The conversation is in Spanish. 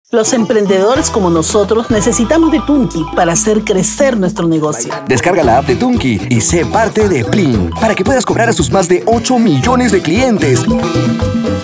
Los emprendedores como nosotros necesitamos de Tunki para hacer crecer nuestro negocio. Descarga la app de Tunki y sé parte de Plin para que puedas cobrar a sus más de 8 millones de clientes.